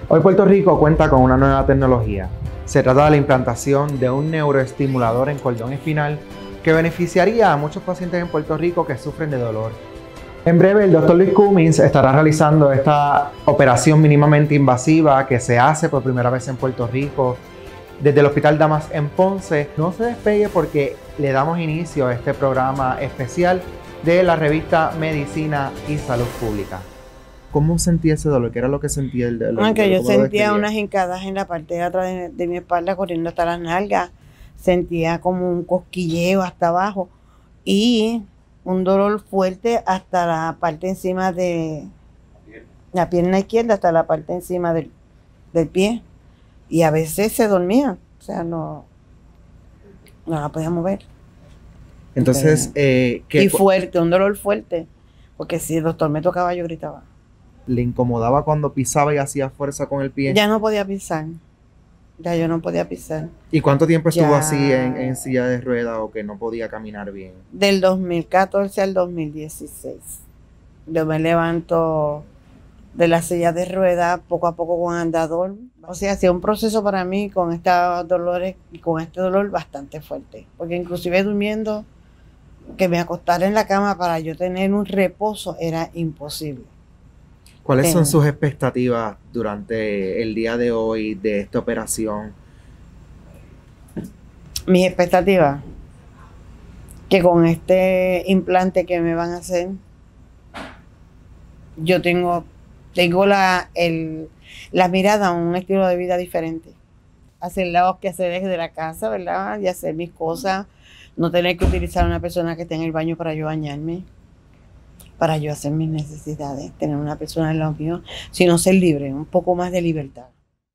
Hoy Puerto Rico cuenta con una nueva tecnología. Se trata de la implantación de un neuroestimulador en cordón espinal que beneficiaría a muchos pacientes en Puerto Rico que sufren de dolor. En breve, el Dr. Luis Cummins estará realizando esta operación mínimamente invasiva que se hace por primera vez en Puerto Rico desde el Hospital Damas en Ponce. No se despegue porque le damos inicio a este programa especial de la revista Medicina y Salud Pública. ¿Cómo sentía ese dolor? ¿Qué era lo que sentía el dolor? Aunque yo sentía unas hincadas en la parte de atrás de mi espalda corriendo hasta las nalgas. Sentía como un cosquilleo hasta abajo y un dolor fuerte hasta la parte encima de la pierna izquierda, hasta la parte encima del pie. Y a veces se dormía, o sea, no la podía mover. Entonces, y fuerte, un dolor fuerte, porque si el doctor me tocaba yo gritaba. ¿Le incomodaba cuando pisaba y hacía fuerza con el pie? Ya no podía pisar. Ya yo no podía pisar. ¿Y cuánto tiempo estuvo así en silla de ruedas o que no podía caminar bien? Del 2014 al 2016. Yo me levanto de la silla de ruedas poco a poco con andador. O sea, hacía un proceso para mí con estos dolores y con este dolor bastante fuerte. Porque inclusive durmiendo, que me acostara en la cama para yo tener un reposo era imposible. ¿Cuáles son sus expectativas durante el día de hoy de esta operación? Mis expectativas, que con este implante que me van a hacer, yo tengo la mirada a un estilo de vida diferente. Hacer los quehaceres de la casa, ¿verdad? Y hacer mis cosas, no tener que utilizar a una persona que esté en el baño para yo bañarme, para yo hacer mis necesidades, tener una persona al lado mío, sino ser libre, un poco más de libertad.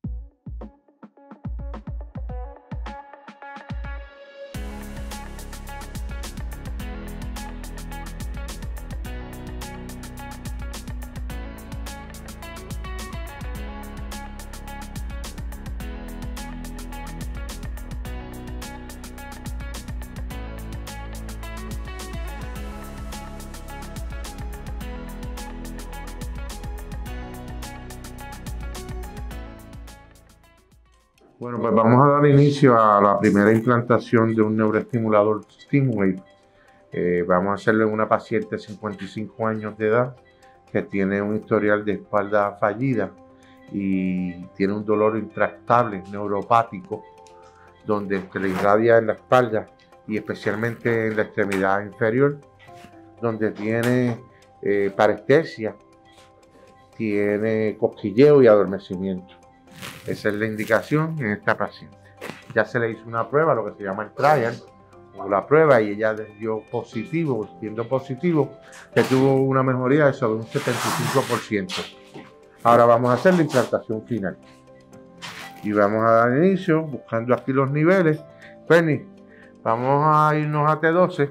Bueno, pues vamos a dar inicio a la primera implantación de un neuroestimulador Stimwave. Vamos a hacerlo en una paciente de 55 años de edad que tiene un historial de espalda fallida y tiene un dolor intractable neuropático donde se le irradia en la espalda y especialmente en la extremidad inferior, donde tiene parestesia, tiene cosquilleo y adormecimiento. Esa es la indicación en esta paciente. Ya se le hizo una prueba, lo que se llama el trial, o la prueba, y ella dio positivo, siendo positivo, que tuvo una mejoría de sobre un 75%. Ahora vamos a hacer la implantación final. Y vamos a dar inicio, buscando aquí los niveles. Penny, vamos a irnos a T12.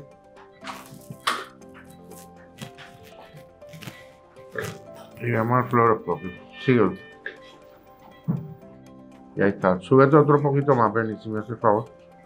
Y vamos al fluoroscopio. Síguelo. Y ahí está. Súbete otro poquito más, Bernie, si me hace el favor.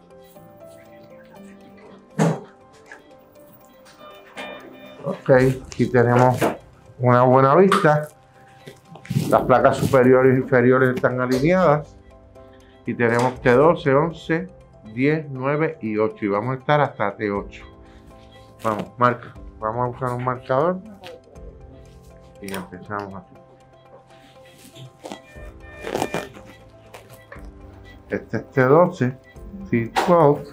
Ok, aquí tenemos una buena vista. Las placas superiores e inferiores están alineadas. Y tenemos T12, 11, 10, 9 y 8. Y vamos a estar hasta T8. Vamos, marca. Vamos a buscar un marcador. Y empezamos aquí. Este es T12, T12.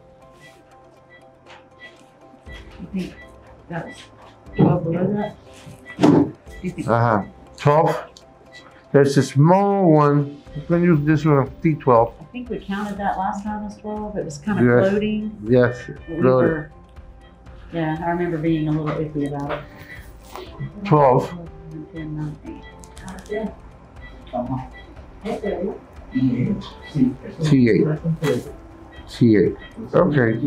Uh-huh. 12. There's a small one. You can use this one, T12. I think we counted that last time as 12. It was kind of floating. Yes, floating. Yeah, I remember being a little iffy about it. 12. 10, 9, 8. T8. T8. Okay.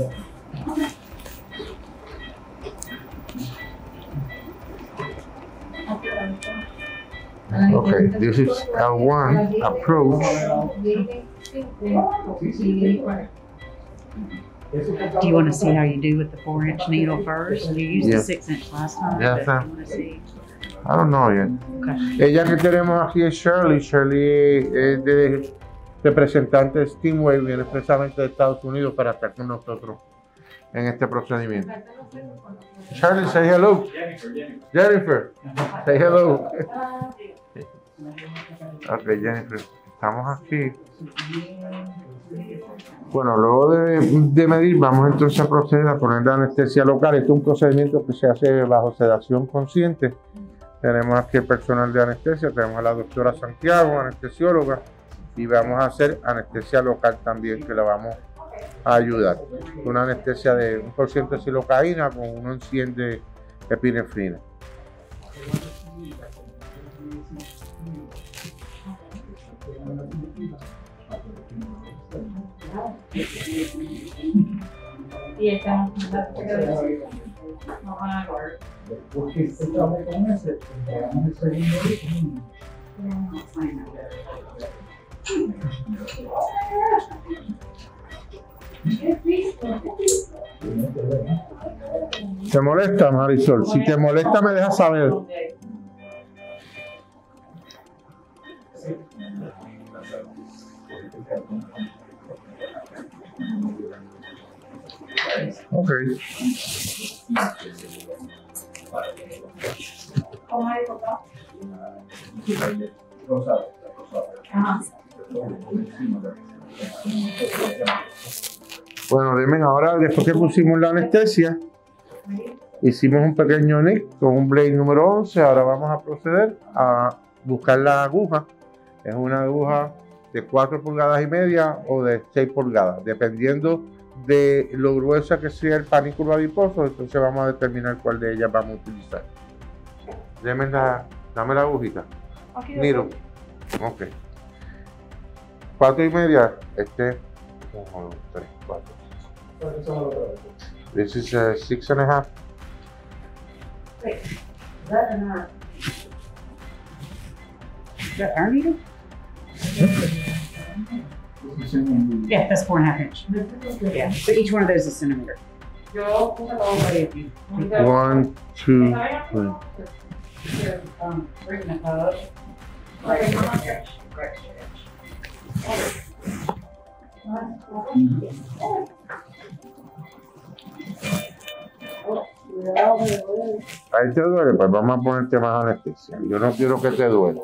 Okay, this is L1 approach. Do you want to see how you do with the 4-inch needle first? You used the 6-inch last time. Yes, but ma'am. you want to see. I don't know yet. Ella que tenemos aquí es Shirley. Shirley es de representante de Stingway, viene expresamente de Estados Unidos para estar con nosotros en este procedimiento. Shirley, say hello. Jennifer, say hello. Ok, Jennifer, estamos aquí. Bueno, luego de medir, vamos entonces a proceder a poner la anestesia local. Este es un procedimiento que se hace bajo sedación consciente. Tenemos aquí el personal de anestesia, tenemos a la doctora Santiago, anestesióloga, y vamos a hacer anestesia local también, que la vamos a ayudar. Una anestesia de 1% de silocaína con 1 en 100 de epinefrina. Y estamos ¿Te molesta, Marisol? Si te molesta, me dejas saber. Ok. Bueno, dime, ahora después que pusimos la anestesia, hicimos un pequeño nick con un blade número 11. Ahora vamos a proceder a buscar la aguja. Es una aguja de 4,5 pulgadas o de 6 pulgadas, dependiendo de lo gruesa que sea el panículo adiposo. Entonces vamos a determinar cuál de ellas vamos a utilizar. Dame la agujita. Miro. Ok. 4,5. 1, 2, 3, 4. This is 6.5. Wait, is that enough? Is that our needle? Yeah, that's 4.5 inch. Yeah, but each one of those is a centimeter. 1, 2, 3. Bring the hub. Ahí te duele, pues vamos a ponerte más anestesia. Yo no quiero que te duela.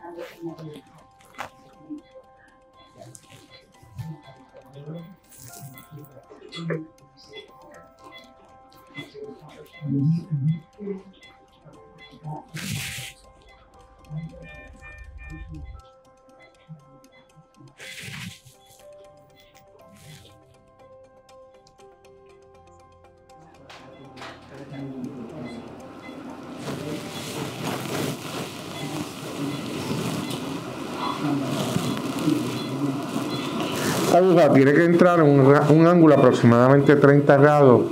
La aguja tiene que entrar en un ángulo aproximadamente 30 grados,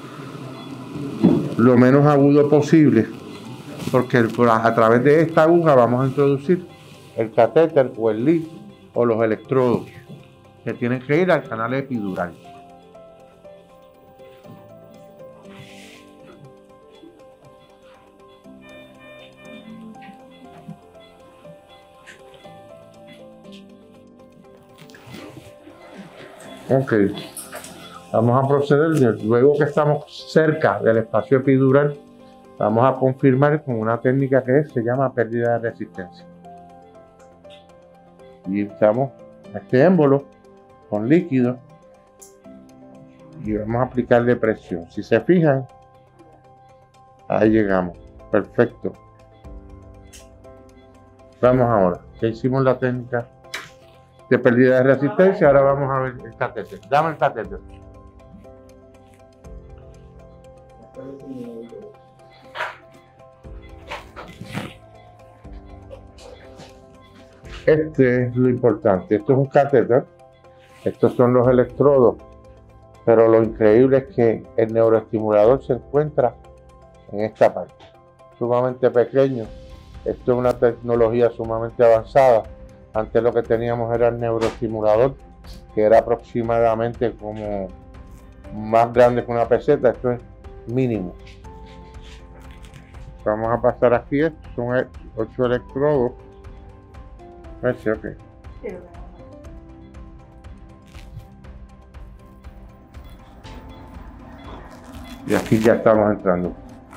lo menos agudo posible, porque a través de esta aguja vamos a introducir el catéter o el lead o los electrodos que tienen que ir al canal epidural. Ok, vamos a proceder, luego que estamos cerca del espacio epidural, vamos a confirmar con una técnica que se llama pérdida de resistencia. Y usamos este émbolo con líquido y vamos a aplicarle presión. Si se fijan, ahí llegamos, perfecto. Vamos ahora, que hicimos la técnica de pérdida de resistencia, ahora vamos a ver el catéter. Dame el catéter. Este es lo importante. Esto es un catéter. Estos son los electrodos. Pero lo increíble es que el neuroestimulador se encuentra en esta parte. Sumamente pequeño. Esto es una tecnología sumamente avanzada. Antes lo que teníamos era el neuroestimulador, que era aproximadamente como más grande que una peseta. Esto es mínimo. Vamos a pasar aquí, estos son 8 electrodos. Sí, ok. Y aquí ya estamos entrando.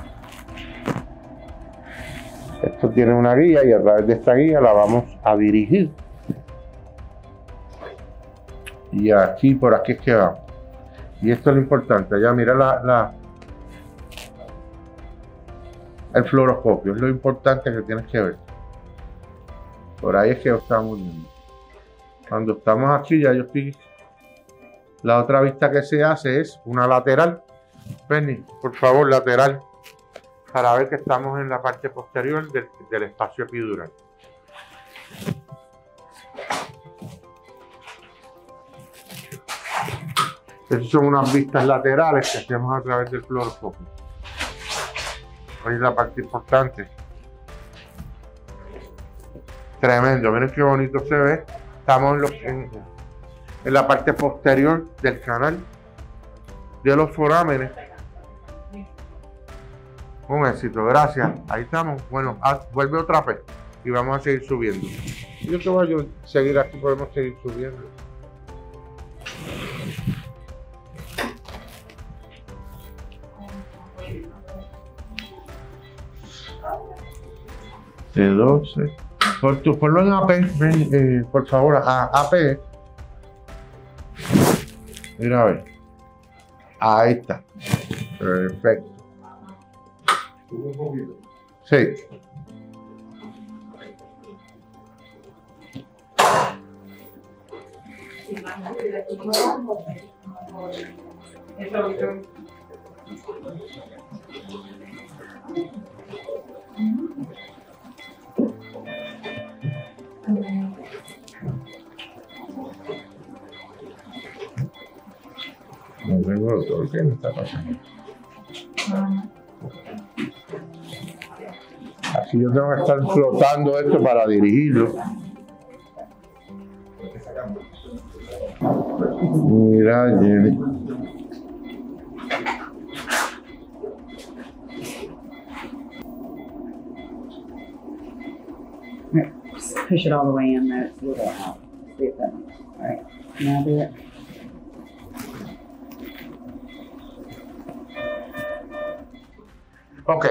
Esto tiene una guía y a través de esta guía la vamos a dirigir. Y aquí, por aquí es que vamos. Y esto es lo importante. Ya mira el fluoroscopio. Es lo importante que tienes que ver. Por ahí es que estamos viendo. Cuando estamos aquí, ya yo estoy. La otra vista que se hace es una lateral. Penny, por favor, lateral. Para ver que estamos en la parte posterior del espacio epidural. Estas son unas vistas laterales que hacemos a través del fluoroscopio. Ahí es la parte importante. Tremendo, miren qué bonito se ve. Estamos en la parte posterior del canal de los forámenes. Un éxito, gracias. Ahí estamos. Bueno, vuelve otra vez y vamos a seguir subiendo. Yo te voy a seguir aquí, podemos seguir subiendo. De 12. Ponlo en AP, ven, por favor, a AP. Mira a ver. Ahí está. Perfecto. Un poquito. Sí. No tengo doctor, ¿qué me está pasando? Así yo tengo que estar flotando esto para dirigirlo. Mira, Jenny. Push it all the way in there. It's a little out. See if that. All right. Now do it. Ok.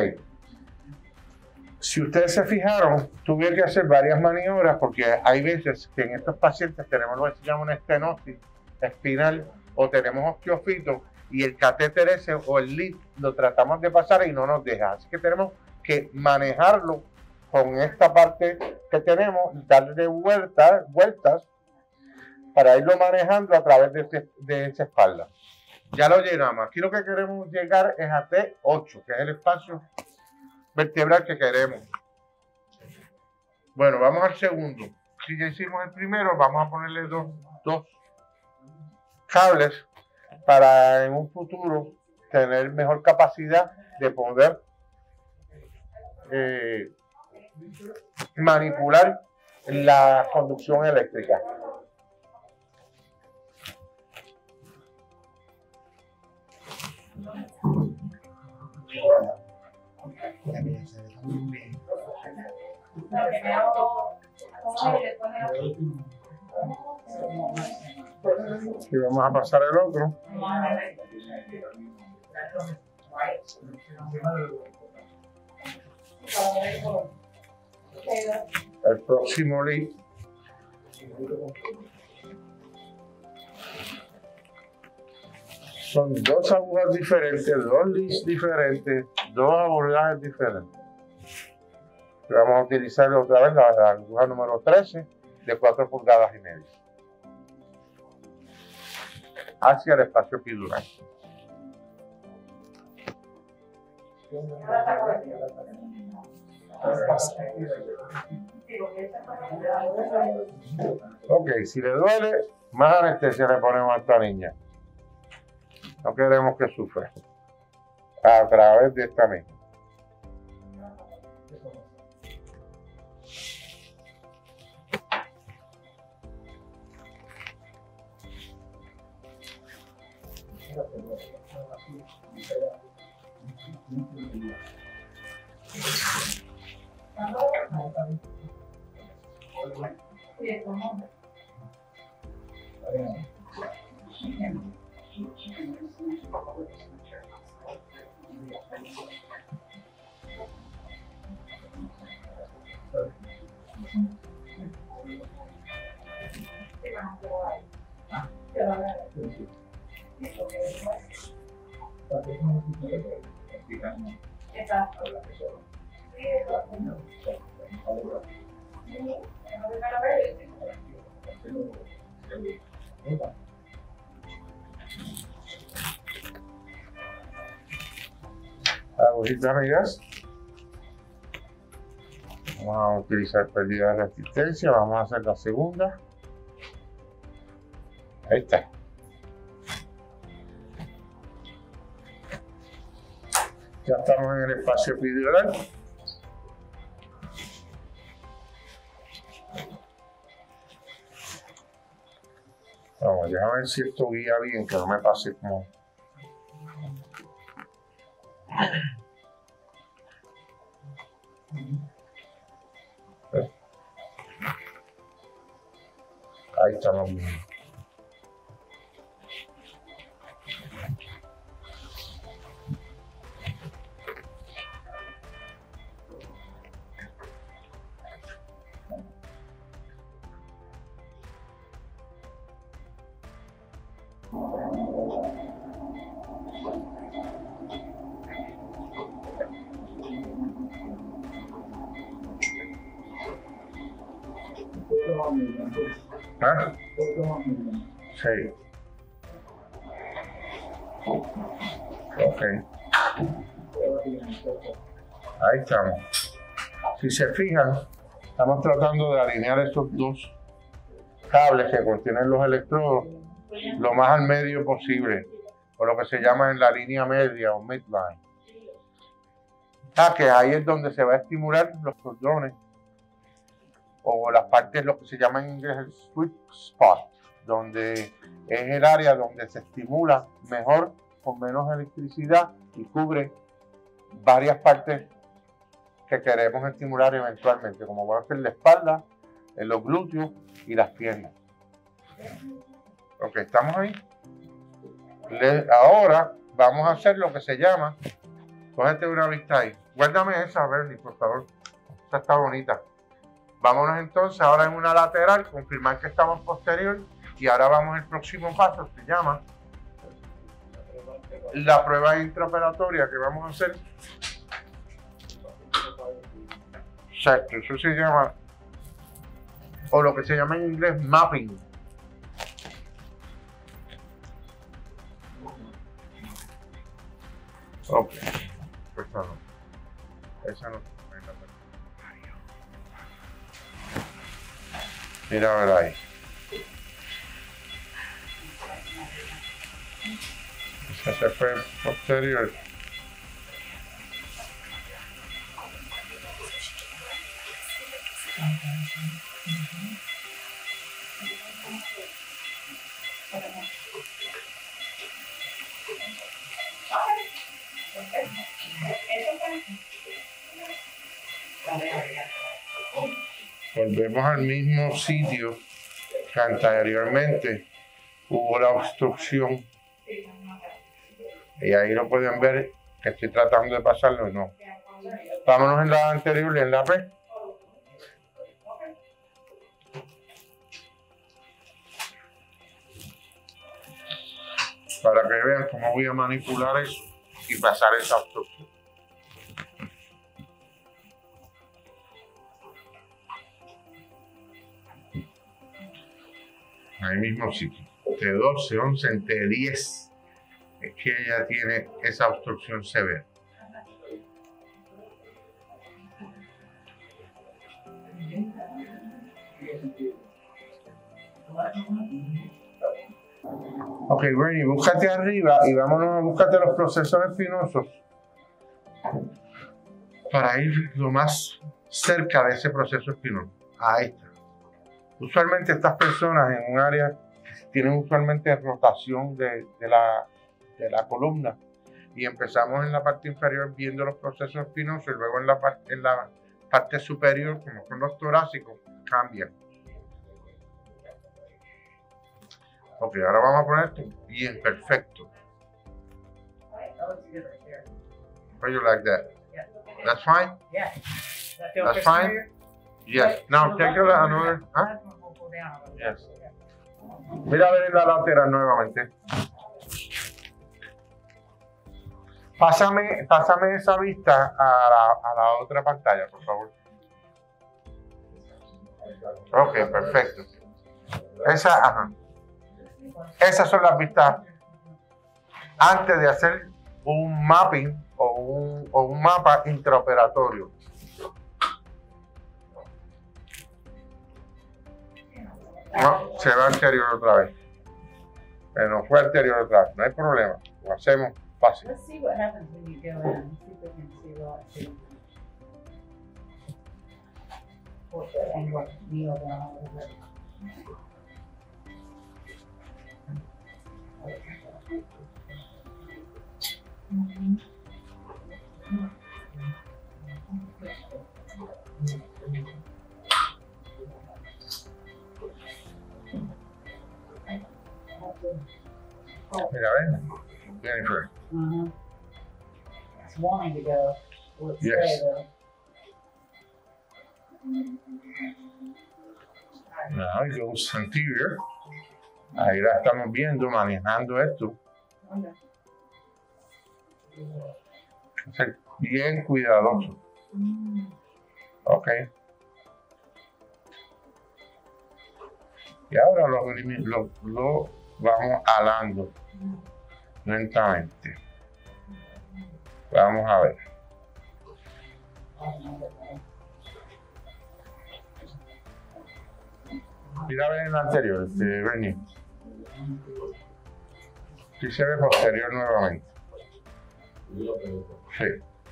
Si ustedes se fijaron, tuve que hacer varias maniobras porque hay veces que en estos pacientes tenemos lo que se llama una estenosis espinal o tenemos osteofito y el catéter ese o el lead lo tratamos de pasar y no nos deja. Así que tenemos que manejarlo con esta parte que tenemos, darle vueltas para irlo manejando a través de esa espalda. Ya lo llenamos. Aquí lo que queremos llegar es a T8, que es el espacio vertebral que queremos. Bueno, vamos al segundo. Si ya hicimos el primero, vamos a ponerle dos cables para en un futuro tener mejor capacidad de poder manipular la conducción eléctrica. Y vamos a pasar el otro. El próximo lead. Son dos agujas diferentes, dos leads diferentes, dos abordajes diferentes. Y vamos a utilizar otra vez la aguja número 13 de 4 pulgadas y media hacia el espacio epidural. Ok, si le duele, más anestesia le ponemos a esta niña. No queremos que sufra a través de esta misma. Agujitas negras. Vamos a utilizar pérdida de resistencia. Vamos a hacer la segunda. Ahí está. Ya estamos en el espacio epidural. Vamos, déjame ver si esto guía bien, que no me pase como... Ahí estamos bien. ¿Ah? Sí. Ok. Ahí estamos. Si se fijan, estamos tratando de alinear estos dos cables que contienen los electrodos lo más al medio posible, por lo que se llama en la línea media o midline. Que ahí es donde se va a estimular los cordones o las partes, lo que se llama en inglés el sweet spot, donde es el área donde se estimula mejor, con menos electricidad y cubre varias partes que queremos estimular eventualmente, como va a ser la espalda, en los glúteos y las piernas. Ok, ¿estamos ahí? Ahora vamos a hacer lo que se llama, cógete una vista ahí, guárdame esa, Bernie, por favor, esa está bonita. Vámonos entonces ahora en una lateral, confirmar que estamos posterior y ahora vamos al próximo paso, se llama la prueba intraoperatoria que vamos a hacer. Exacto, eso se llama, o lo que se llama en inglés mapping. Ok, esa no. Esa no. Mira a ver ahí. Esa se fue posterior. Volvemos al mismo sitio que anteriormente hubo la obstrucción. Y ahí lo pueden ver que estoy tratando de pasarlo o no. Vámonos en la anterior y en la P. Para que vean cómo voy a manipular eso y pasar esa obstrucción. Ahí mismo sitio. T12, 11, en T10 es que ella tiene esa obstrucción severa. Ok, Bernie, búscate arriba y vámonos a búscate los procesos espinosos para ir lo más cerca de ese proceso espinoso. Ahí está. Usualmente estas personas en un área tienen usualmente rotación de la columna y empezamos en la parte inferior viendo los procesos espinosos y luego en la parte superior, como son los torácicos, cambian. Ok, ahora vamos a poner esto bien, perfecto. That looks good right there. How you like that? Yeah. That's fine? Yeah. Does that feel That's crystal fine? clear? Yes. But Now the take left a one, another. the Huh? left one will go down a little bit. Yes. Mira a ver la lateral nuevamente. Pásame esa vista a la otra pantalla, por favor. Ok, perfecto. Ajá. Esas son las vistas antes de hacer un mapping o un mapa intraoperatorio. No, se va anterior otra vez. Pero fue anterior otra vez, no hay problema. Lo hacemos fácil. Let's see what happens when you go in. See if we can see what I see. Put the angle kneel down a little bit. Mira, ven. Jennifer. It's wanting to go. Will it stay Yes. though? Now it goes anterior. Ahí la estamos viendo, manejando esto. Okay. Ser bien cuidadoso. Ok. Y ahora lo vamos alando lentamente. Vamos a ver. Mira a ver en el anterior, Bernie. Si se ve posterior nuevamente. Sí.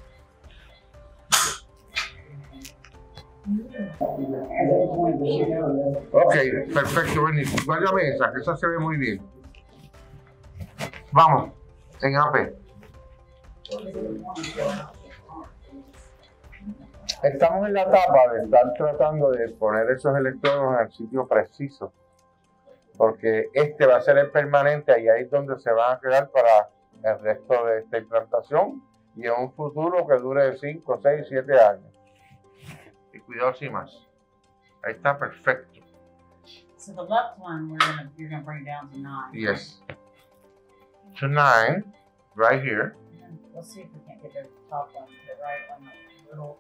Ok, perfecto, Bernie. Váyame esa, que esa se ve muy bien. Vamos, en AP. Estamos en la etapa de estar tratando de poner esos electrodos en el sitio preciso, porque este va a ser el permanente y ahí es donde se van a quedar para el resto de esta implantación y en un futuro que dure 5, 6, 7 años. Y cuidado sin más. Ahí está perfecto. So the left one, you're gonna bring down to 9. Yes. To 9, right here. And we'll see if we can't get the top one, the right one, a little.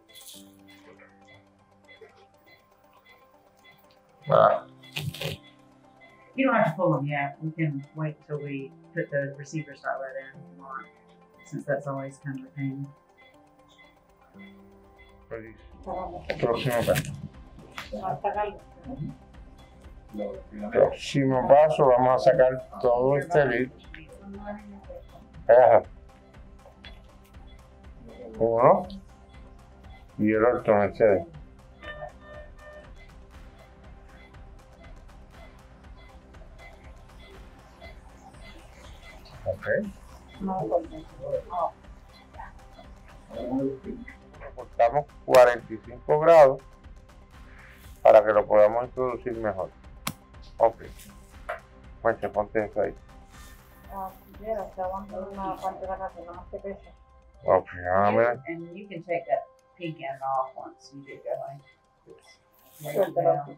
You don't have to pull them yet. We can wait until we put the receiver starlet in, if you want, since that's always kind of a pain. Próximo paso. Próximo paso, vamos a sacar todo este bit. Uno y el otro, Mercedes. Ok. Cortamos 45 grados para que lo podamos introducir mejor. Ok. Bueno, ponte eso ahí. Ok, a ver. And you can take that pink end off once you get going. Lay it down.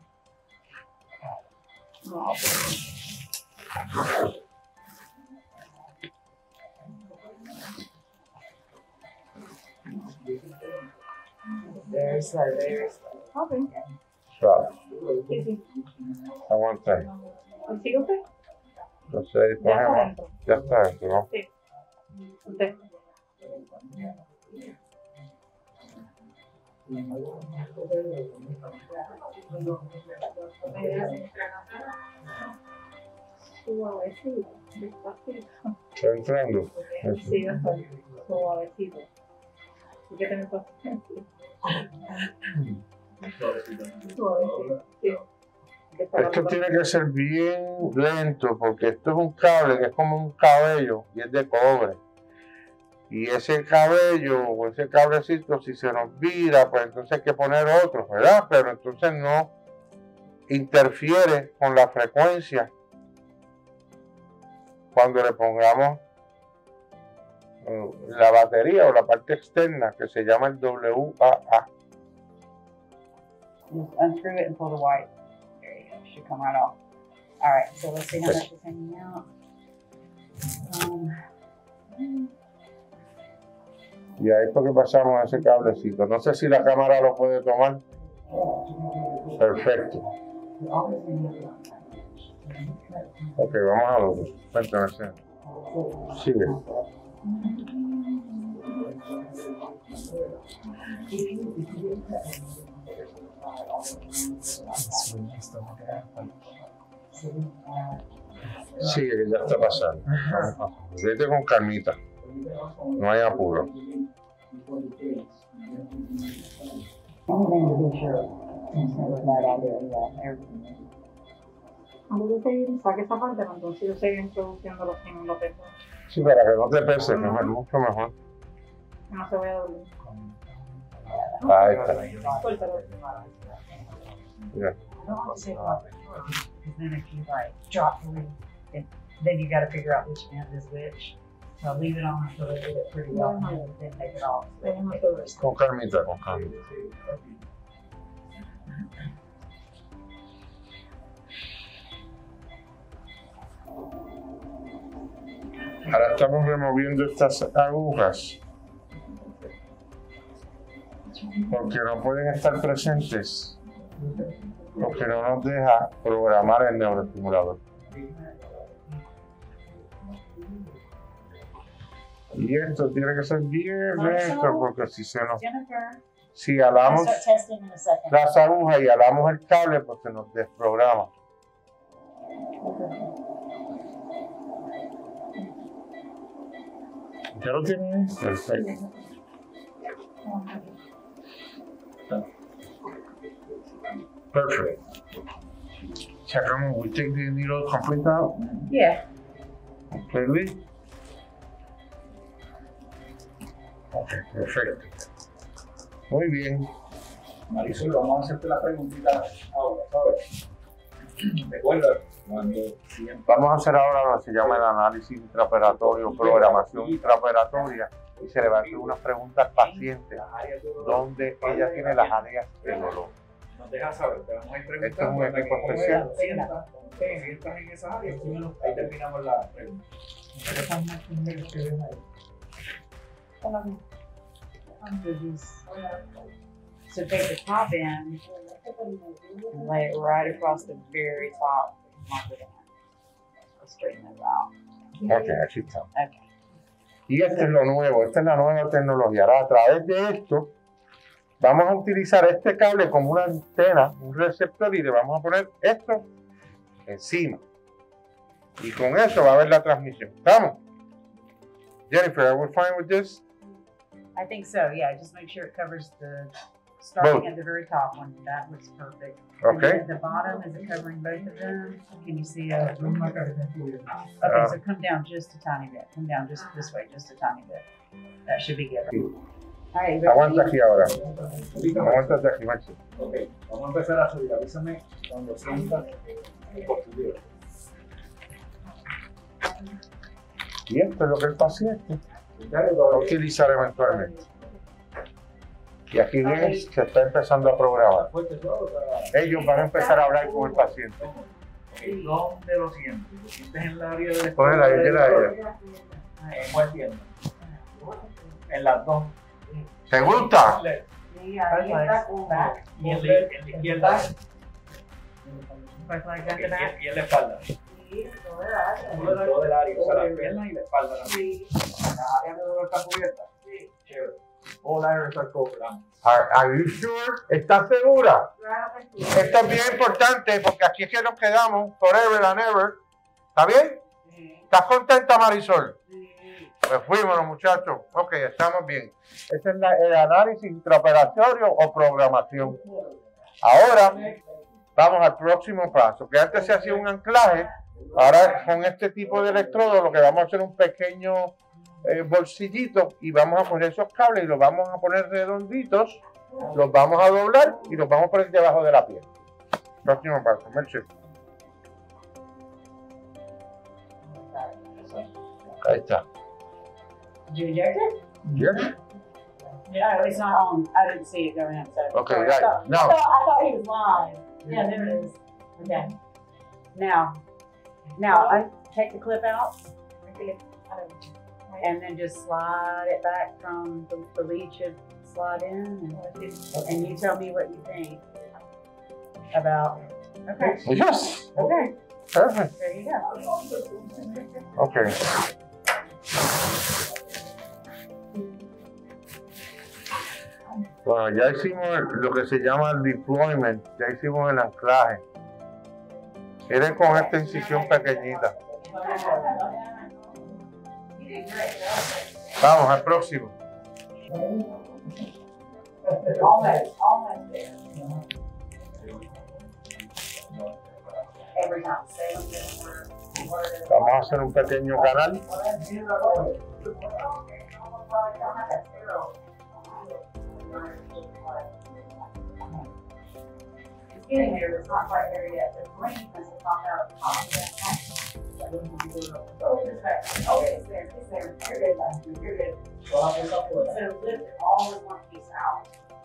Very slow, very slow. Ok. Suave. Sí, sí. Aguanta ahí. ¿Sigue usted? Entonces, Ya está ponemos. adentro. Ya está dentro, ¿no? Sí. Usted. Suavecito, despacito. Está entrando. Sí, bastante. Suavecito. Hay que tener paciencia. Suavecito, sí. Esto tiene que ser bien lento porque esto es un cable que es como un cabello y es de cobre. Y ese cabello o ese cablecito, si se nos vira, pues entonces hay que poner otro, ¿verdad? Pero entonces no interfiere con la frecuencia cuando le pongamos la batería o la parte externa que se llama el WAA. Just unscrew it and pull the white. There you go. Should come right off. All right. So let's see how that's hanging out. Y ahí es porque pasamos ese cablecito. No sé si la cámara lo puede tomar. Perfecto. Ok, vamos a lo otro. Cuéntame, sigue. Sigue, que ya está pasando. Vete con calmita. No hay apuro. Saque esa parte, entonces yo seguir introduciendo los en los pesos. Sí, para que no te pese, mejor, mucho mejor. No se vaya a doler. Ahí está. Suéltalo. Yeah. Because then if you like drop the lid, then you got to figure out which end is which. So leave it on so they get it pretty well, and then take it off. So they can take the rest. Con calmita, con calmita. Ahora estamos removiendo estas agujas porque no pueden estar presentes, porque no nos deja programar el neuroestimulador. Y esto tiene que ser bien recto porque si jalamos las agujas y jalamos el cable, pues se nos desprograma. ¿Ya lo tienen? Perfecto. Perfect. Chaperone, we take the needle complete out? Yeah. Completely? Ok, perfecto. Muy bien. Marisol, vamos a hacerte la preguntita ahora, ¿sabes? Recuerda, cuando siempre... Vamos a hacer ahora lo que se llama el análisis intraoperatorio, programación intraoperatoria, y se le va a hacer unas preguntas al paciente donde ella tiene las áreas de dolor. Nos deja saber, te vamos a ir preguntando. Esto es un equipo especial. Sientas en esa área, ahí terminamos la pregunta. So take the top end and lay it right across the very top and mark it in. Let's straighten those out. Ok, aquí está. Okay. Y esto es lo nuevo, esta es la nueva tecnología. Ahora, a través de esto, vamos a utilizar este cable como una antena, un receptor, y le vamos a poner esto encima. Y con eso va a haber la transmisión. ¿Estamos? Jennifer, are we fine with this? I think so, yeah. Just make sure it covers the starting Both. at the very top one. That looks perfect. Okay. And then at the bottom, is it covering both of them? Can you see a? Okay, so come down just a tiny bit. Come down just this way, just a tiny bit. That should be good. All right, Aguanta aquí ahora. Ubícame. Aguántate aquí, Maxi. Ok, vamos a empezar a subir. Avísame cuando sientas positivo. Y esto es lo que el paciente va a utilizar eventualmente. Y aquí ves, se está empezando a programar. Ellos van a empezar a hablar con el paciente. ¿Dónde lo sientes? ¿Lo sientes en la área de Ponle la idea a ella. ¿En cuál tienda? En las dos. ¿Te gusta? Sí, ahí está con back. Y en la izquierda. Pues like that to back. Y en la espalda. Sí, todo el área. Todo el área, o sea, las piernas y la espalda. Sí. ¿La área de dolor está cubierta? Sí. Chévere. All areas are covered. Are you sure? ¿Estás segura? Claro que sí. Esto es bien importante porque aquí es que nos quedamos forever and ever. ¿Está bien? Sí. ¿Estás contenta, Marisol? Sí. Pues fuimos, muchachos. Ok, estamos bien. Ese es el análisis intraoperatorio o programación. Ahora vamos al próximo paso, que antes se hacía un anclaje. Ahora con este tipo de electrodo lo que vamos a hacer es un pequeño bolsillito y vamos a poner esos cables y los vamos a poner redonditos, los vamos a doblar y los vamos a poner debajo de la piel. Próximo paso, Mercedes. Ahí está. Did you inject it? Yes. Yeah, it's not on. I didn't see it going inside. Okay, Sorry, right. I Now. thought he was live. Yeah, there it is. Okay. Now I take the clip out and then just slide it back from the lead should slide in and you tell me what you think about. Okay. Yes. Okay. Perfect. There you go. Okay. Bueno, ya hicimos lo que se llama el deployment, ya hicimos el anclaje. Miren con esta incisión pequeñita. Vamos al próximo. Almost there. Every time. Vamos a hacer un pequeño canal. It's getting there, but it's not quite there yet. The green has to pop out of the top of that. Oh, it's there. It's there. You're good. You're good. So lift it all in one piece out.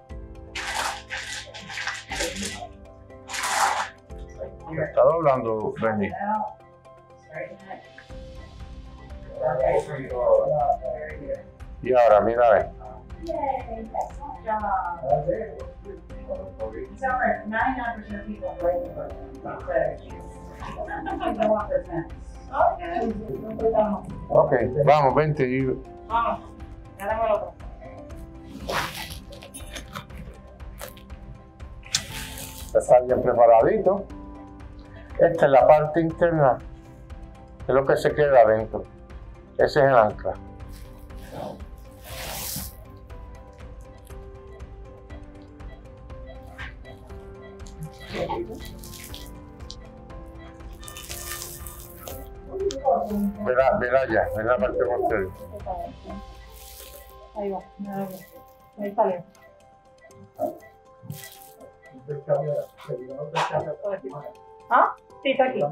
Me está doblando, Benny. Out. Straighten it. Okay. Very good. Y ahora, mira, ve. Yay, excellent job. It's over 99% of people break the first one. So, 1%. Ok, vamos, vente. Y Vamos, ya tengo el otro. está bien preparadito. Esta es la parte interna, es lo que se queda adentro. Ese es el ancla. Verá ya, ven la parte posterior. Ahí va, ahí salió. ¿Ah? Sí, está aquí.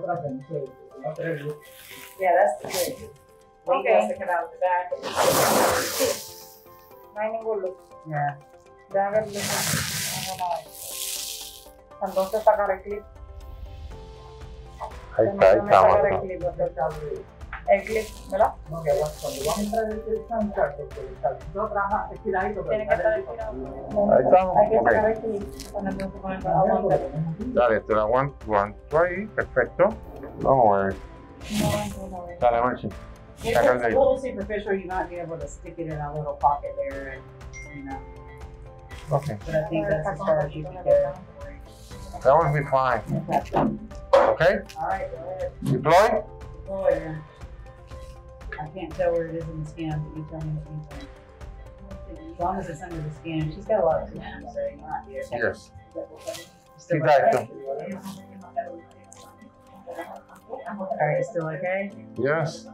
Yeah, that's the good. Okay. Has to come out the back. No hay ningún look. Yeah. Déjame ver. Entonces sacar el clip. Ahí está, ahí Sacar el está. clip, el clip, ¿verdad? Tiene que estar estirado. Ahí estamos. Hay que Ok. sacar el clip. Cuando se pone para aguantar. Dale, te la aguanto ahí, perfecto. Vamos a ver. Dale, Marchi. If Saca el it's de a ahí. little superficial, you might be able to stick it in a little pocket there, and you know. Ok, But I think that's as far as you can go. that will be fine. Okay, All right, go ahead. deploy. Deploy then. I can't tell where it is in the scan, but you tell me what you think. As long as it's under the scan, she's got a lot of scan, so you might be okay. Yes. Still Quita okay? esto. All right, still okay? Yes.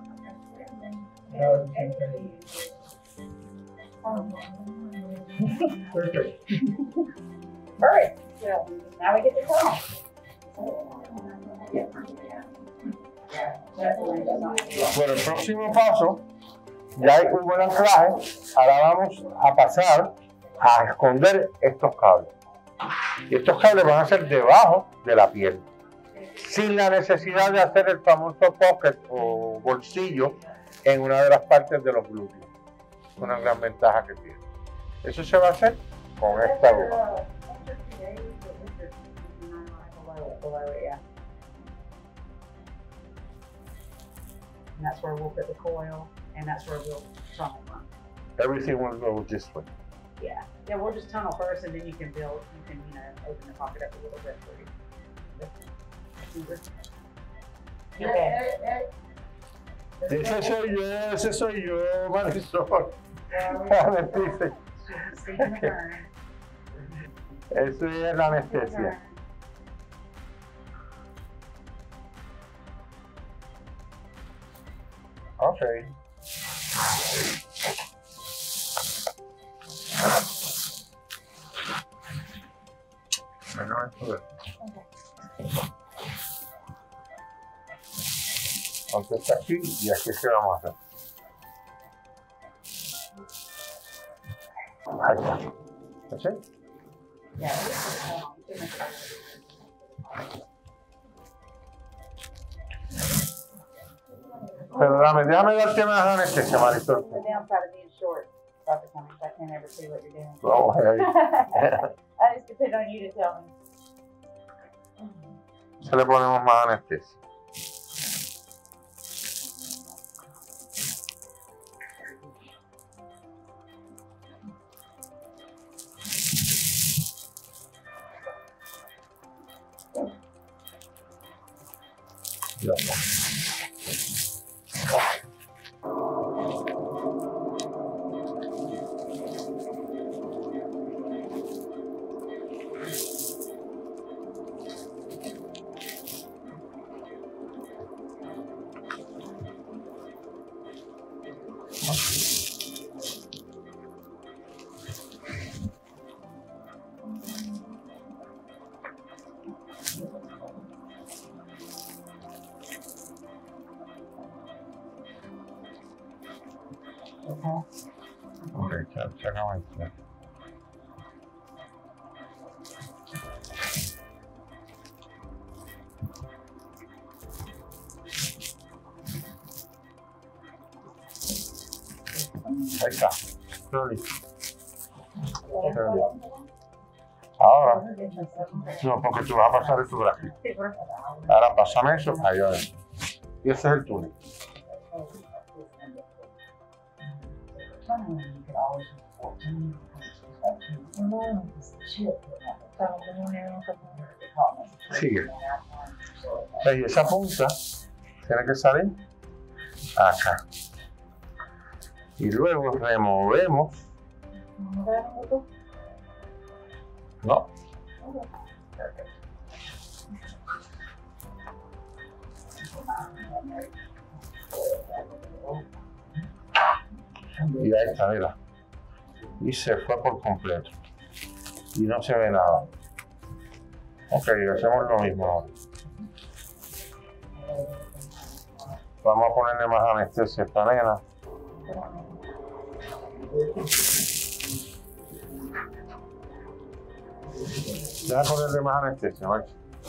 Perfect. All right, so now we get to call. Bueno, el próximo paso, ya hubo el anclaje, ahora vamos a pasar a esconder estos cables. Y estos cables van a ser debajo de la piel, sin la necesidad de hacer el famoso pocket o bolsillo en una de las partes de los glúteos. Es una gran ventaja que tiene. Eso se va a hacer con esta aguja. And that's where we'll put the coil, and that's where we'll tunnel from. Everything will go this way. Yeah, yeah, we'll just tunnel first, and then you can build. You can, you know, open the pocket up a little bit for you. Okay. Ese soy yo, Marisol. Anestesia. Stephen Kern. Eso es la anestesia. Okay. Bueno, esto es. Contesta aquí y aquí es que vamos a hacer. Ahí está. ¿Sí? Pero déjame darte más anestesia, Marisol. The downside of being short, Dr. Cummings, I can't ever see what you're doing. Vamos ahí. I just depend on you to tell me. Se le ponemos más anestesia. Ya está. Ok, se acaba esto. Ahí está. Todo listo. Ahora, no, porque tú vas a pasar el gráfico. Ahora pásame eso ahí adentro. Y ese es el túnel. Sigue. Y esa punta tiene que salir acá. Y luego removemos. No. Y ahí está, mira. Y se fue por completo. Y no se ve nada. Ok, hacemos lo mismo ahora. Vamos a ponerle más anestesia a esta nena. Deja ponerle más anestesia, ¿vale?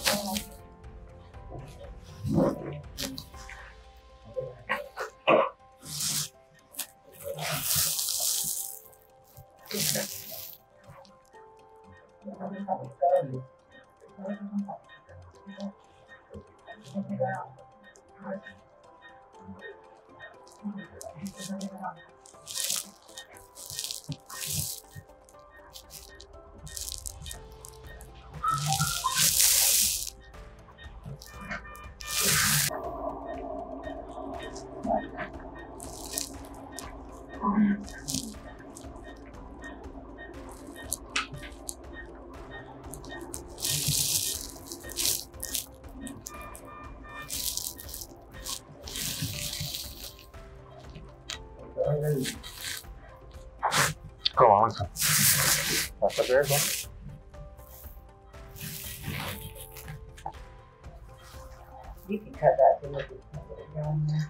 ¿Cómo vamos? Pásate eso. You can cut that to look at what you're doing there.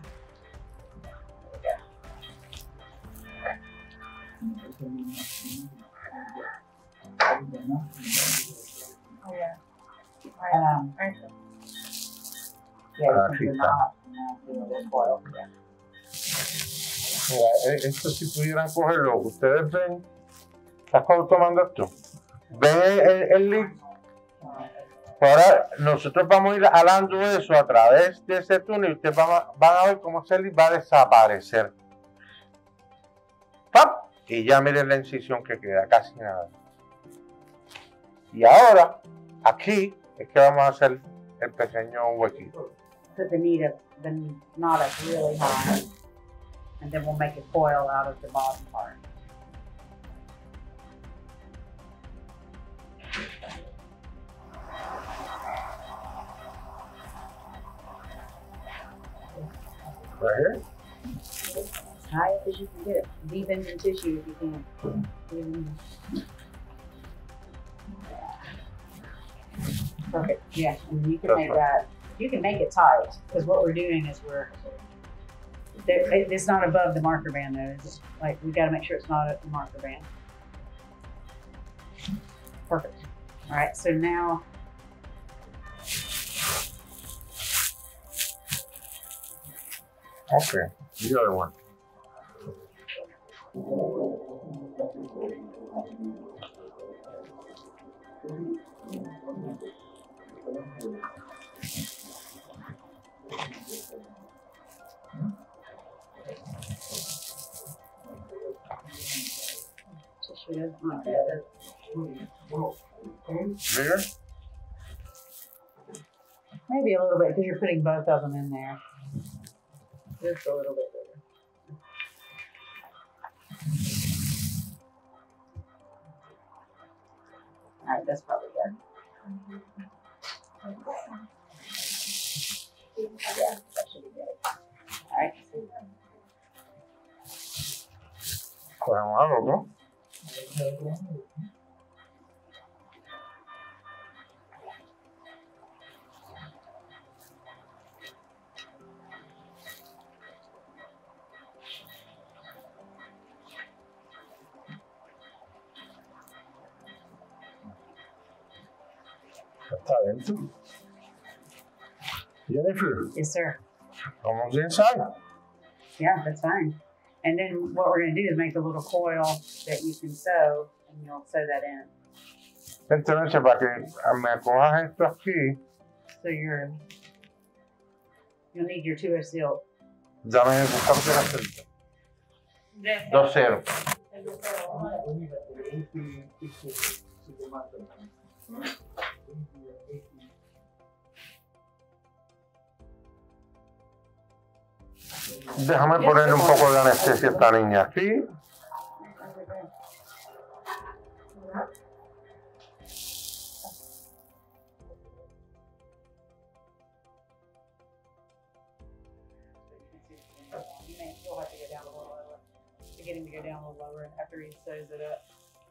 Oh, yeah. Right. Yeah, Aquí you're está. not doing this oil. Yeah. Mira, esto si pudieran cogerlo, ustedes ven, ¿estás tomando esto? ¿Ven el lead? Ahora nosotros vamos a ir alando eso a través de ese túnel y ustedes van a ver cómo ese lead va a desaparecer. ¡Pap! Y ya miren la incisión que queda, casi nada. Y ahora, aquí es que vamos a hacer el pequeño huequito. Put the knot up really high, and then we'll make a coil out of the bottom part. Right here. As high up as you can get it. Deep into the tissue if you can. Perfect. Yeah, and you can make that You can make it tight, because what we're doing is it's not above the marker band though. It's like, we gotta make sure it's not at the marker band. Perfect. All right, so now, Okay, the other one. so she doesn't want that. Bigger? Maybe a little bit, because you're putting both of them in there. Just a little bit bigger. All right, that's probably good. Yeah, that should be good. All right. Cogemos algo, ¿no? Está adentro. Jennifer, Yes, sir. vamos inside. Yeah, that's fine. And then what we're going to do is make a little coil that you can sew, and you'll sew that in. Entonces, para que me acojas esto aquí, So you'll need your 2 silk. dame, buscamos una cerita. 2-0. Déjame ponerle un poco de anestesia a esta niña aquí. You'll have to go down a little lower. To get him to go down a little lower after he sews it up.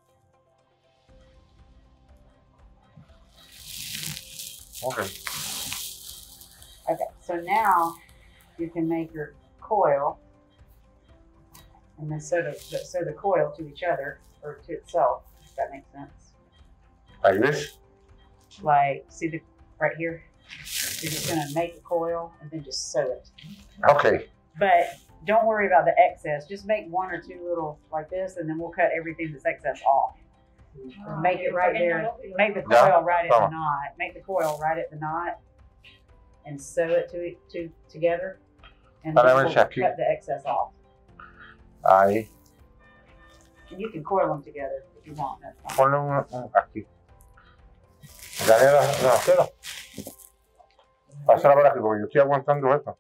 Okay. Okay, so now you can make your coil and then sew the coil to each other or to itself, if that makes sense. Like this? Like, see right here? You're just gonna make the coil and then just sew it. Okay. But don't worry about the excess. Just make 1 or 2 little like this, and then we'll cut everything that's excess off. Make it right there. Make the coil right at the knot. Make the coil right at the knot, and sew it together. And then we'll cut the excess off. Ahí. And you can coil them together if you want. That's fine. Ponle aquí. Dale la tela. Pásala por aquí porque yo estoy aguantando esto.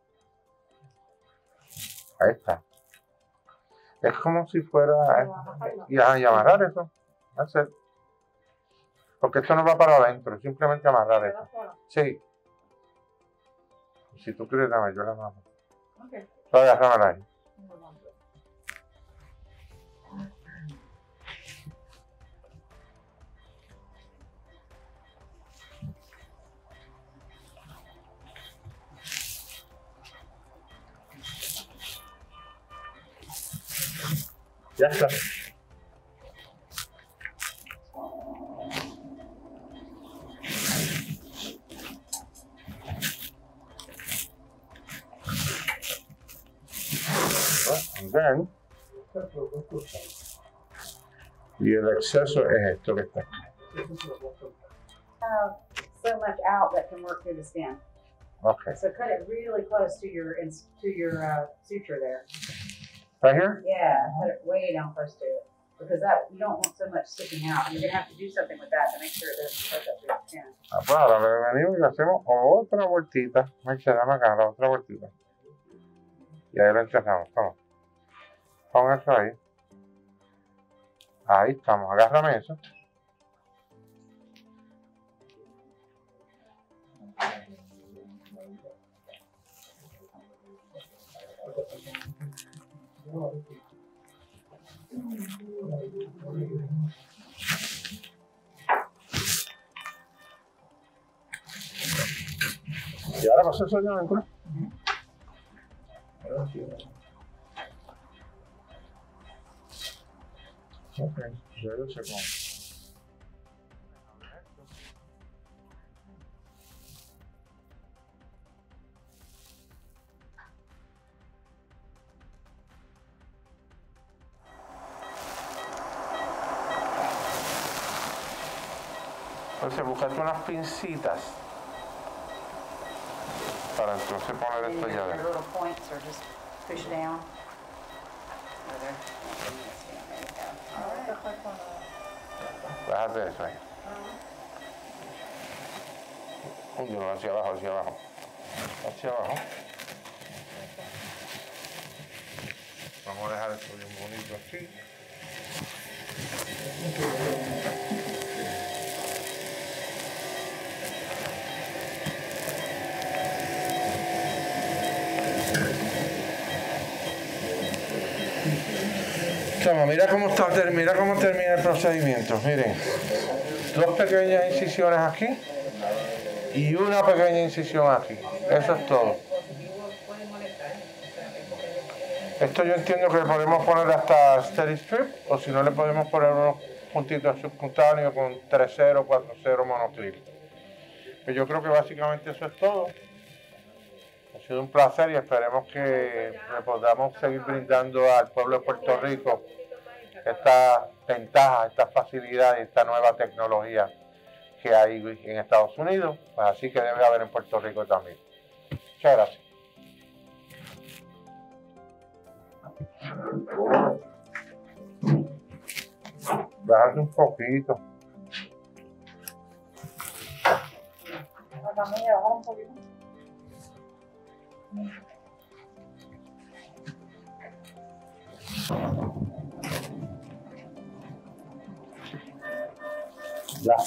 Ahí está. Es como si fuera. Y amarrar eso. Hacer. Porque esto no va para adentro, simplemente amarrar eso. Sí. Si tú quieres, dame, yo la amarro. Okay. Solo agárramela ahí. Ya está. And then, y el exceso es esto que está aquí. So much out that can work through the skin. Okay. So cut it really close to your suture there. Right here? Yeah, cut it way down close to it, because that you don't want so much sticking out. You're gonna have to do something with that to make sure it doesn't touch up through the skin. Pues ahora venimos y le hacemos otra vueltita. Me echaremos acá la otra vueltita. Y ahí lo enchazamos. Toma. Pon eso ahí. Ahí estamos. Agárrame eso. Y ahora pasa eso allá adentro. Ok, ya lo sé cómo. Entonces, buscarte unas pincitas para entonces poner And esto you ya get your adentro. little points or just push down. Or there. There you go. All right. Déjate eso ahí. Húndelo hacia abajo, hacia abajo. Hacia abajo. Vamos a dejar esto bien bonito así. Toma, mira cómo termina el procedimiento. Miren, dos pequeñas incisiones aquí y una pequeña incisión aquí. Eso es todo. Esto yo entiendo que le podemos poner hasta steady strip, o si no le podemos poner unos puntitos subcutáneos con 3-0, 4-0 monocril. Pero yo creo que básicamente eso es todo. Ha sido un placer y esperemos que le podamos seguir brindando al pueblo de Puerto Rico esta ventaja, esta facilidad y esta nueva tecnología que hay en Estados Unidos, pues así que debe haber en Puerto Rico también. Muchas gracias. Bájate un poquito. Ya.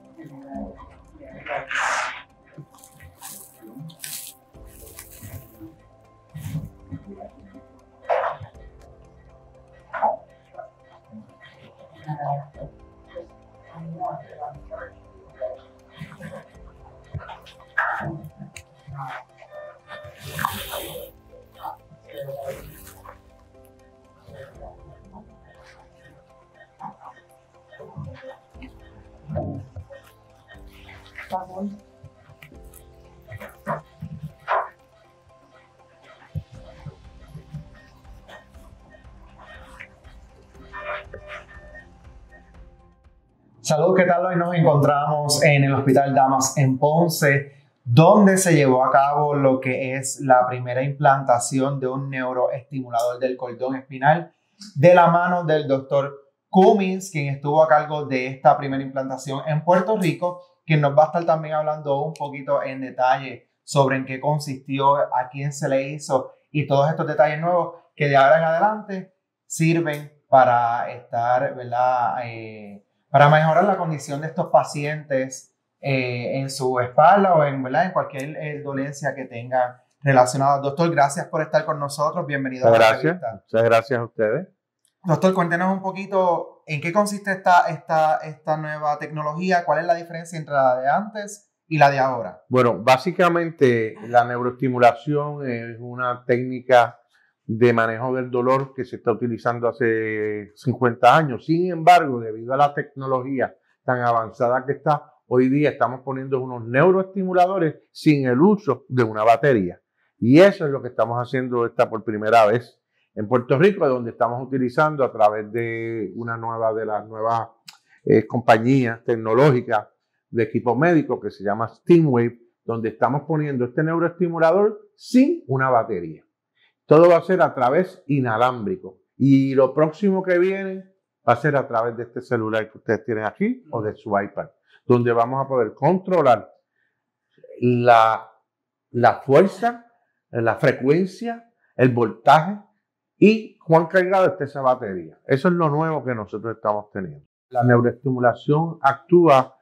Saludos, ¿qué tal? Hoy nos encontramos en el Hospital Damas en Ponce, donde se llevó a cabo lo que es la primera implantación de un neuroestimulador del cordón espinal de la mano del doctor Cummins, quien estuvo a cargo de esta primera implantación en Puerto Rico, quien nos va a estar también hablando un poquito en detalle sobre en qué consistió, a quién se le hizo y todos estos detalles nuevos que de ahora en adelante sirven para estar, ¿verdad? Para mejorar la condición de estos pacientes en su espalda o ¿verdad? En cualquier dolencia que tengan relacionada. Doctor, gracias por estar con nosotros. Bienvenido a la entrevista. Muchas gracias a ustedes. Doctor, cuéntenos un poquito en qué consiste esta nueva tecnología, cuál es la diferencia entre la de antes y la de ahora. Bueno, básicamente la neuroestimulación es una técnica de manejo del dolor que se está utilizando hace 50 años. Sin embargo, debido a la tecnología tan avanzada que está, hoy día estamos poniendo unos neuroestimuladores sin el uso de una batería. Y eso es lo que estamos haciendo por primera vez en Puerto Rico, donde estamos utilizando a través de de las nuevas compañías tecnológicas de equipo médico que se llama STEAMWAVE, donde estamos poniendo este neuroestimulador sin una batería. Todo va a ser a través inalámbrico. Y lo próximo que viene va a ser a través de este celular que ustedes tienen aquí o de su iPad, donde vamos a poder controlar la fuerza, la frecuencia, el voltaje y cuán cargada esté esa batería. Eso es lo nuevo que nosotros estamos teniendo. La neuroestimulación actúa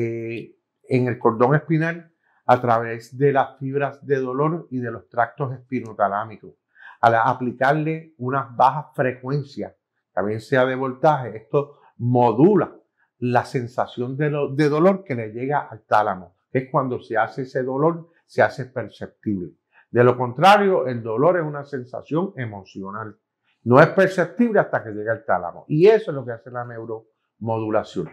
en el cordón espinal a través de las fibras de dolor y de los tractos espinotalámicos. Al aplicarle unas bajas frecuencias, también sea de voltaje, esto modula la sensación de dolor que le llega al tálamo, que es cuando se hace ese dolor se hace perceptible. De lo contrario, el dolor es una sensación emocional. No es perceptible hasta que llega al tálamo. Y eso es lo que hace la neuromodulación.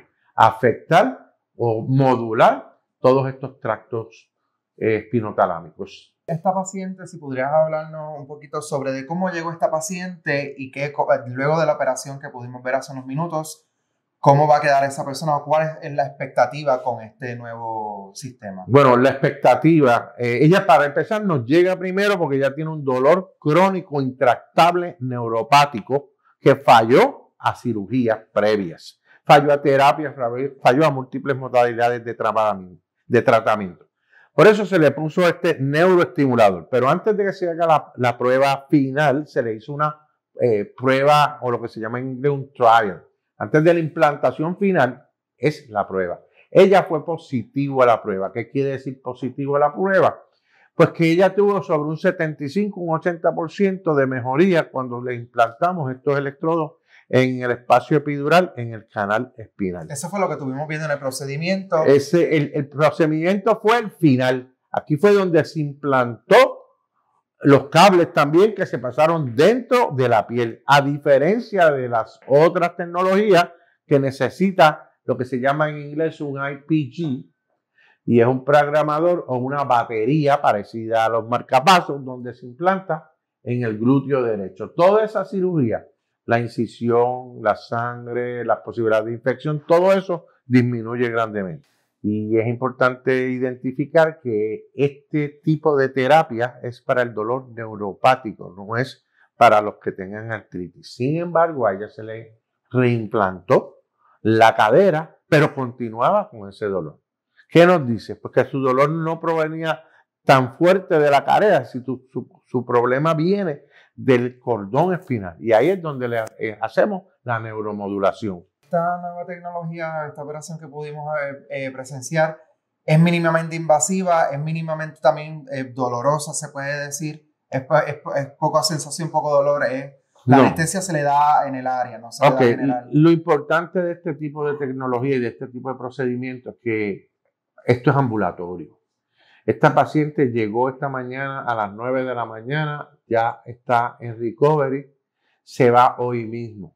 Afectar o modular todos estos tractos espinotalámicos. Esta paciente, si pudieras hablarnos un poquito sobre de cómo llegó esta paciente y que luego de la operación que pudimos ver hace unos minutos, ¿cómo va a quedar esa persona o cuál es la expectativa con este nuevo sistema? Bueno, la expectativa, ella para empezar nos llega primero porque ella tiene un dolor crónico intractable neuropático que falló a cirugías previas, falló a terapias, falló a múltiples modalidades de tratamiento. Por eso se le puso este neuroestimulador. Pero antes de que se haga la prueba final, se le hizo una prueba o lo que se llama en inglés un trial. Antes de la implantación final es la prueba. Ella fue positivo a la prueba. ¿Qué quiere decir positivo a la prueba? Pues que ella tuvo sobre un 75, un 80% de mejoría cuando le implantamos estos electrodos en el espacio epidural, en el canal espinal. Eso fue lo que tuvimos viendo en el procedimiento. El procedimiento fue el final. Aquí fue donde se implantó los cables también que se pasaron dentro de la piel, a diferencia de las otras tecnologías que necesita lo que se llama en inglés un IPG, y es un programador o una batería parecida a los marcapasos donde se implanta en el glúteo derecho. Toda esa cirugía, la incisión, la sangre, las posibilidades de infección, todo eso disminuye grandemente. Y es importante identificar que este tipo de terapia es para el dolor neuropático, no es para los que tengan artritis. Sin embargo, a ella se le reimplantó la cadera, pero continuaba con ese dolor. ¿Qué nos dice? Pues que su dolor no provenía tan fuerte de la cadera, si su problema viene del cordón espinal. Y ahí es donde le hacemos la neuromodulación. Esta nueva tecnología, esta operación que pudimos presenciar, es mínimamente invasiva, es mínimamente también dolorosa, se puede decir. Es poca sensación, poco dolor. La anestesia se le da en el área, no se le da general. Lo importante de este tipo de tecnología y de este tipo de procedimientos es que esto es ambulatorio. Esta paciente llegó esta mañana a las 9 de la mañana, ya está en recovery, se va hoy mismo.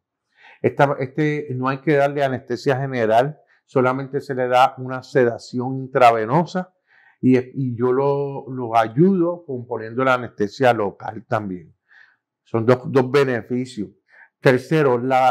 No hay que darle anestesia general, solamente se le da una sedación intravenosa y yo lo ayudo componiendo la anestesia local también. Son dos beneficios. Tercero,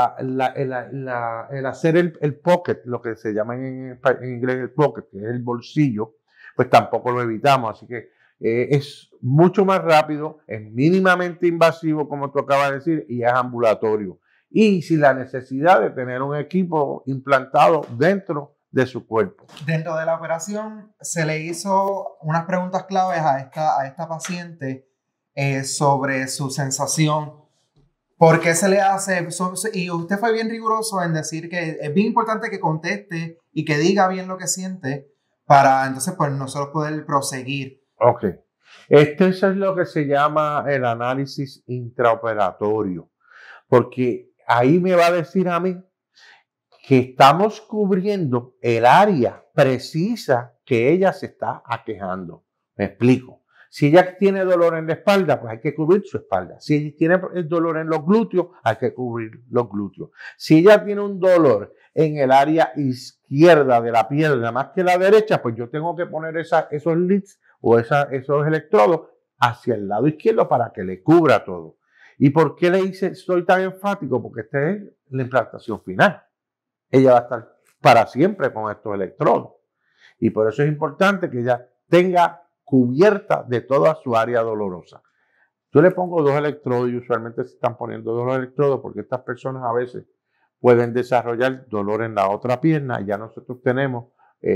el hacer el pocket, lo que se llama en inglés el pocket, que es el bolsillo, pues tampoco lo evitamos. Así que es mucho más rápido, es mínimamente invasivo, como tú acabas de decir, y es ambulatorio. Y sin la necesidad de tener un equipo implantado dentro de su cuerpo. Dentro de la operación se le hizo unas preguntas claves a esta paciente sobre su sensación. ¿Por qué se le hace? Y usted fue bien riguroso en decir que es bien importante que conteste y que diga bien lo que siente para entonces pues nosotros poder proseguir. Ok. Eso es lo que se llama el análisis intraoperatorio. Porque ahí me va a decir a mí que estamos cubriendo el área precisa que ella se está aquejando. Me explico. Si ella tiene dolor en la espalda, pues hay que cubrir su espalda. Si ella tiene el dolor en los glúteos, hay que cubrir los glúteos. Si ella tiene un dolor en el área izquierda de la pierna más que la derecha, pues yo tengo que poner esos leads o esos electrodos hacia el lado izquierdo para que le cubra todo. ¿Y por qué le dice estoy tan enfático? Porque esta es la implantación final. Ella va a estar para siempre con estos electrodos. Y por eso es importante que ella tenga cubierta de toda su área dolorosa. Yo le pongo 2 electrodos y usualmente se están poniendo 2 electrodos porque estas personas a veces pueden desarrollar dolor en la otra pierna y ya nosotros tenemos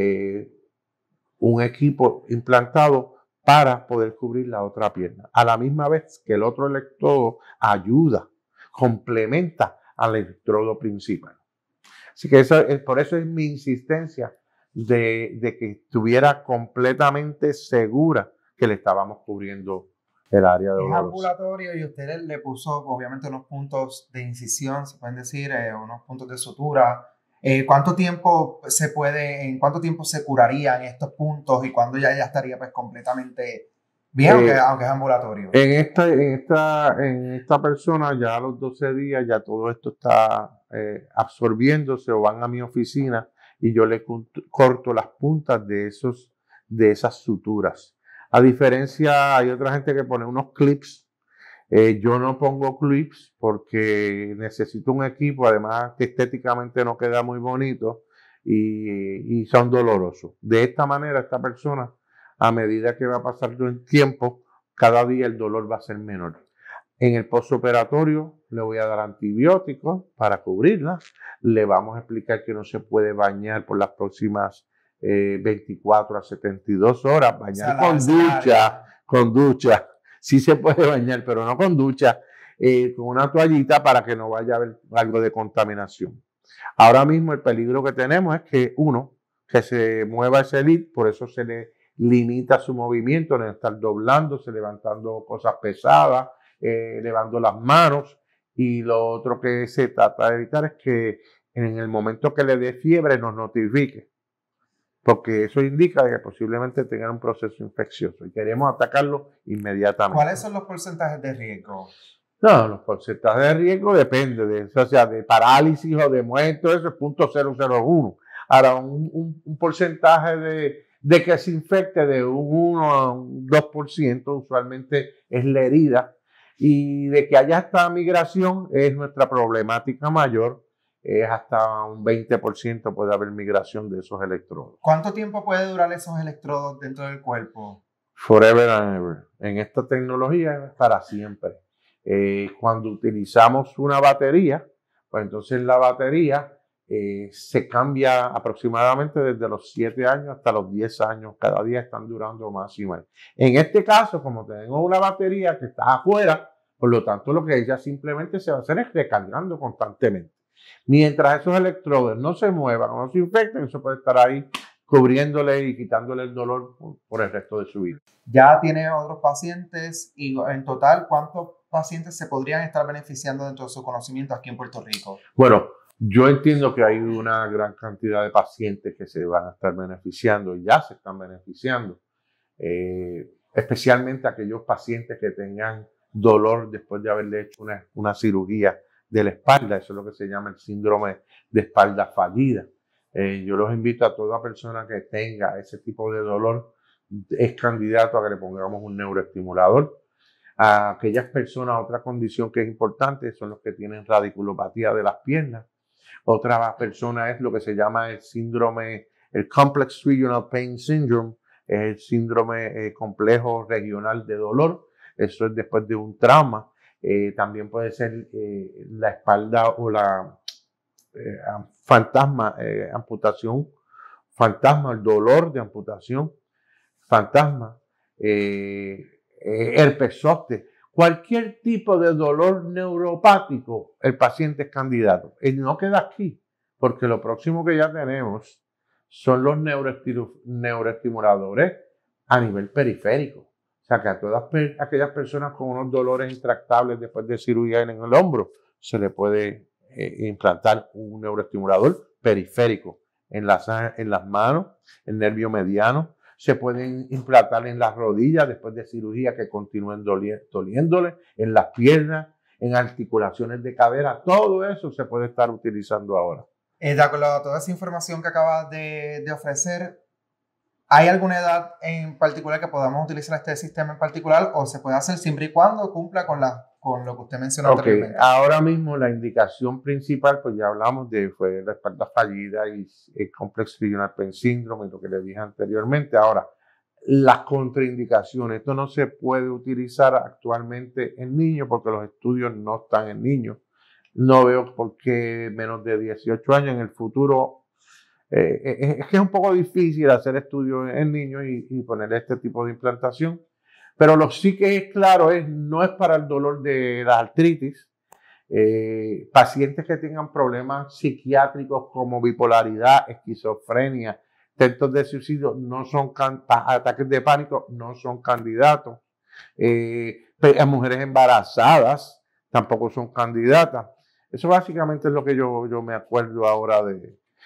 un equipo implantado para poder cubrir la otra pierna. A la misma vez que el otro electrodo ayuda, complementa al electrodo principal. Así que por eso es mi insistencia de que estuviera completamente segura que le estábamos cubriendo el área dolorosa. Es ambulatorio y usted le puso obviamente unos puntos de incisión, se pueden decir, unos puntos de sutura. ¿En cuánto tiempo se curarían estos puntos y cuándo ya estaría pues completamente bien, aunque es ambulatorio? En esta persona ya a los 12 días ya todo esto está absorbiéndose, o van a mi oficina y yo le corto las puntas de esas suturas. A diferencia, hay otra gente que pone unos clips. Yo no pongo clips porque necesito un equipo, además que estéticamente no queda muy bonito y son dolorosos. De esta manera, esta persona, a medida que va pasando el tiempo, cada día el dolor va a ser menor. En el postoperatorio le voy a dar antibióticos para cubrirla. Le vamos a explicar que no se puede bañar por las próximas 24 a 72 horas. Bañar con ducha. Sí se puede bañar, pero no con ducha, con una toallita para que no vaya a haber algo de contaminación. Ahora mismo el peligro que tenemos es que que se mueva ese lead, por eso se le limita su movimiento, en estar doblándose, levantando cosas pesadas, levando las manos. Y lo otro que se trata de evitar es que en el momento que le dé fiebre nos notifique, porque eso indica que posiblemente tengan un proceso infeccioso y queremos atacarlo inmediatamente. ¿Cuáles son los porcentajes de riesgo? No, los porcentajes de riesgo depende de parálisis o de muerte, eso es 0.001. Ahora, un porcentaje de que se infecte de un 1 a un 2% usualmente es la herida, y de que haya esta migración es nuestra problemática mayor. Es hasta un 20% puede haber migración de esos electrodos. ¿Cuánto tiempo puede durar esos electrodos dentro del cuerpo? Forever and ever. En esta tecnología es para siempre. Cuando utilizamos una batería, pues entonces la batería se cambia aproximadamente desde los 7 años hasta los 10 años. Cada día están durando más y más. En este caso, como tenemos una batería que está afuera, por lo tanto lo que ella simplemente se va a hacer es recargando constantemente. Mientras esos electrodos no se muevan o no se infecten, eso puede estar ahí cubriéndole y quitándole el dolor por el resto de su vida. Ya tiene otros pacientes y en total, ¿cuántos pacientes se podrían estar beneficiando dentro de su conocimiento aquí en Puerto Rico? Bueno, yo entiendo que hay una gran cantidad de pacientes que se van a estar beneficiando y ya se están beneficiando, especialmente aquellos pacientes que tengan dolor después de haberle hecho una cirugía de la espalda. Eso es lo que se llama el síndrome de espalda fallida. Yo los invito a toda persona que tenga ese tipo de dolor, es candidato a que le pongamos un neuroestimulador. A aquellas personas, otra condición que es importante son los que tienen radiculopatía de las piernas. Otra persona es lo que se llama el síndrome, el Complex Regional Pain Syndrome, es el síndrome complejo regional de dolor. Eso es después de un trauma. También puede ser la espalda o la amputación fantasma, el dolor de amputación fantasma, herpes zóster, cualquier tipo de dolor neuropático, el paciente es candidato. Y no queda aquí, porque lo próximo que ya tenemos son los neuroestimuladores a nivel periférico. O sea, que a todas aquellas personas con unos dolores intractables después de cirugía en el hombro, se le puede implantar un neuroestimulador periférico en las manos, el nervio mediano. Se pueden implantar en las rodillas después de cirugía que continúen doliéndole, en las piernas, en articulaciones de cadera. Todo eso se puede estar utilizando ahora. De acuerdo a toda esa información que acabas de ofrecer, ¿hay alguna edad en particular que podamos utilizar este sistema en particular o se puede hacer siempre y cuando cumpla con lo que usted mencionó anteriormente? Ahora mismo la indicación principal, pues ya hablamos fue la espalda fallida y el Complex Regional Pain Syndrome y lo que le dije anteriormente. Ahora, las contraindicaciones, esto no se puede utilizar actualmente en niños porque los estudios no están en niños. No veo por qué menos de 18 años en el futuro. Es que es un poco difícil hacer estudios en niños y poner este tipo de implantación, pero lo sí que es claro no es para el dolor de la artritis. Pacientes que tengan problemas psiquiátricos como bipolaridad, esquizofrenia, intentos de suicidio, no son ataques de pánico, no son candidatos. A mujeres embarazadas tampoco son candidatas. Eso básicamente es lo que yo me acuerdo ahora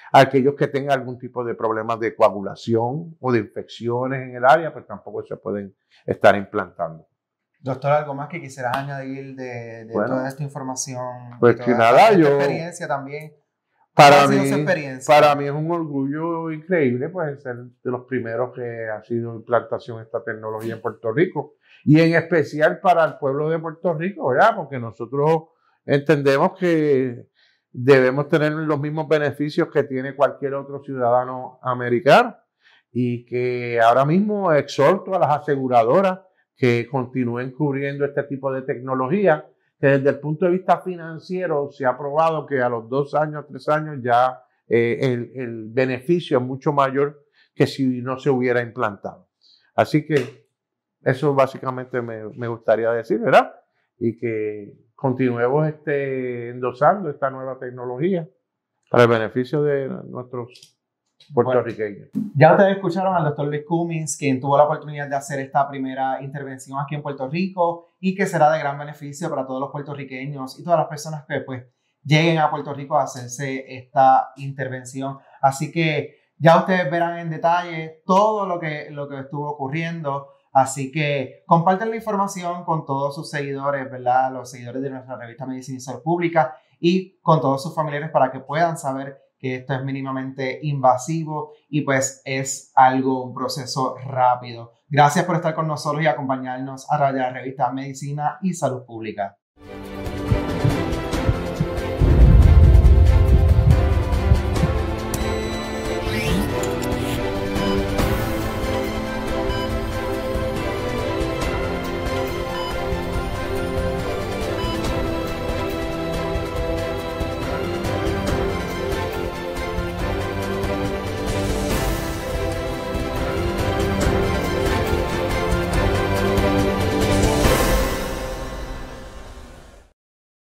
Aquellos que tengan algún tipo de problemas de coagulación o de infecciones en el área, pues tampoco se pueden estar implantando. Doctor, ¿algo más que quisieras añadir de Bueno, toda esta información? pues de que toda nada, esta yo... experiencia también. Para ¿Cómo ha sido mí, su experiencia? para mí es un orgullo increíble, pues, ser de los primeros que ha sido implantación de esta tecnología en Puerto Rico. Y en especial para el pueblo de Puerto Rico, ¿verdad? Porque nosotros entendemos que debemos tener los mismos beneficios que tiene cualquier otro ciudadano americano. Y que ahora mismo exhorto a las aseguradoras que continúen cubriendo este tipo de tecnología, que desde el punto de vista financiero se ha probado que a los 2 años, 3 años ya el beneficio es mucho mayor que si no se hubiera implantado. Así que eso básicamente me gustaría decir, ¿verdad? Y que continuemos endosando esta nueva tecnología para el beneficio de nuestros puertorriqueños. Ya ustedes escucharon al doctor Luis Cummings, quien tuvo la oportunidad de hacer esta primera intervención aquí en Puerto Rico y que será de gran beneficio para todos los puertorriqueños y todas las personas que pues lleguen a Puerto Rico a hacerse esta intervención. Así que ya ustedes verán en detalle todo lo que estuvo ocurriendo. Así que compartan la información con todos sus seguidores, ¿verdad? Los seguidores de nuestra revista Medicina y Salud Pública y con todos sus familiares para que puedan saber que esto es mínimamente invasivo y pues es un proceso rápido. Gracias por estar con nosotros y acompañarnos a través de la revista Medicina y Salud Pública.